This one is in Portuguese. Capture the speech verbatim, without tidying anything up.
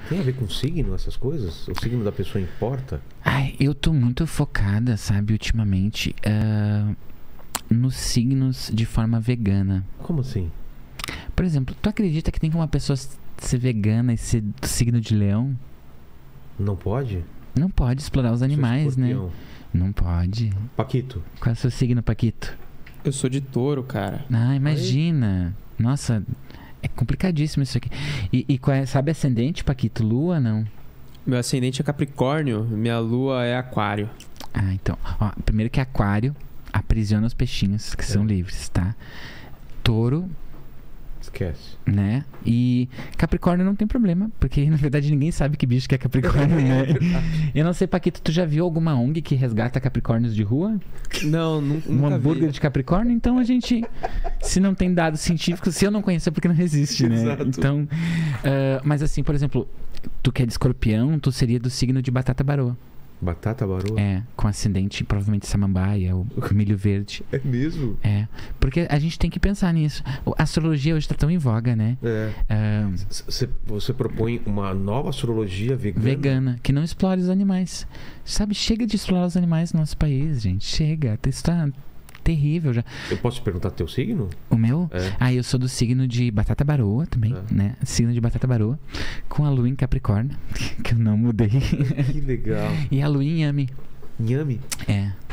Tem a ver com signo, essas coisas? O signo da pessoa importa? Ai, eu tô muito focada, sabe, ultimamente, uh, nos signos de forma vegana. Como assim? Por exemplo, tu acredita que tem como uma pessoa ser vegana e ser do signo de leão? Não pode? Não pode explorar os animais, né? Não pode. Paquito. Qual é o seu signo, Paquito? Eu sou de touro, cara. Ah, imagina. Aí. Nossa, é complicadíssimo isso aqui. E, e qual é, sabe ascendente, Paquito? Lua, não? Meu ascendente é Capricórnio, minha lua é Aquário. Ah, então. Ó, primeiro que Aquário aprisiona os peixinhos, que é. são livres, tá? Touro... Esquece. Né? E Capricórnio não tem problema, porque na verdade ninguém sabe que bicho que é Capricórnio, né? Eu não sei, Paquito, tu já viu alguma O N G que resgata Capricórnios de rua? Não, nunca Um hambúrguer vi. de Capricórnio? Então a gente, se não tem dados científicos, se eu não conhecer, porque não existe, né? Exato. Então, uh, mas assim, por exemplo, tu que é de escorpião, tu seria do signo de batata baroa. Batata baroa? É, com ascendente provavelmente samambaia, o milho verde. É mesmo? É, porque a gente tem que pensar nisso. A astrologia hoje está tão em voga, né? É. Uh, C- você propõe uma nova astrologia vegana? Vegana, que não explore os animais. Sabe, chega de explorar os animais no nosso país, gente. Chega, isso tá terrível já. Eu posso te perguntar teu signo? O meu? É. Ah, eu sou do signo de batata baroa também, É. né? Signo de batata baroa, com a lua em Capricórnio, que eu não mudei. Que legal. E a lua em Nhame. Nhame? É.